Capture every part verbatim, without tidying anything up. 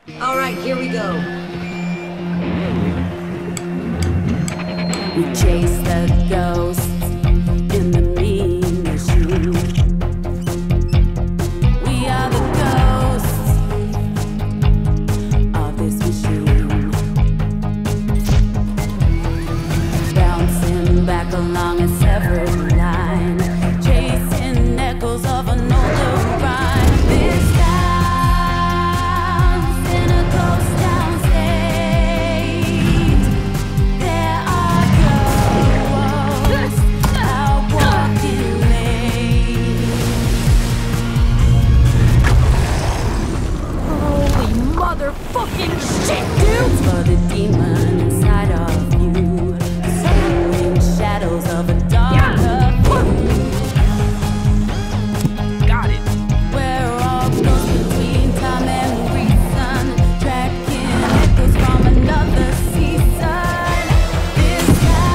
All right, here we go. We chase the ghosts in the mean machine. We are the ghosts of this machine. Bouncing back along a severed line, chasing echoes of an older rhyme. This town's in a ghost town state. There are ghosts out walking late. Holy motherfucking shit, dude! It's for the demon inside of you, summoning shadows of a darker view. Got it. We're all ghosts between time and reason, tracking echoes from another season. This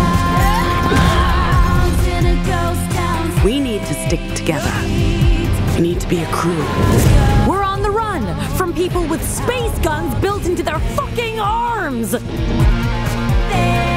town's in a ghost town. We need to stick together. We need to be a crew. We're on the run from people with space guns built into their fucking arms! There